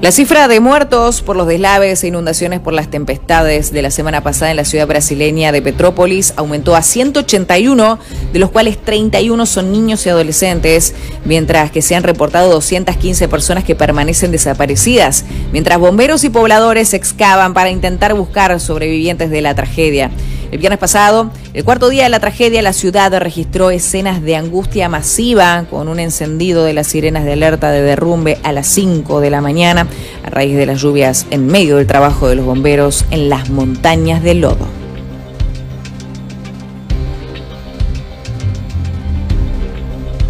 La cifra de muertos por los deslaves e inundaciones por las tempestades de la semana pasada en la ciudad brasileña de Petrópolis aumentó a 181, de los cuales 31 son niños y adolescentes, mientras que se han reportado 215 personas que permanecen desaparecidas, mientras bomberos y pobladores excavan para intentar buscar sobrevivientes de la tragedia. El viernes pasado, el cuarto día de la tragedia, la ciudad registró escenas de angustia masiva con un encendido de las sirenas de alerta de derrumbe a las 5 de la mañana a raíz de las lluvias en medio del trabajo de los bomberos en las montañas de lodo.